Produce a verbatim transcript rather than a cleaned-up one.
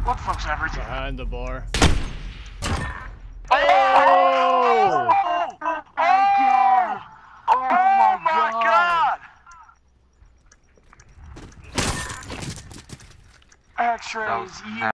What the fuck's everything? Behind the bar. Oh! Oh, oh, God! Oh my God! X-rays.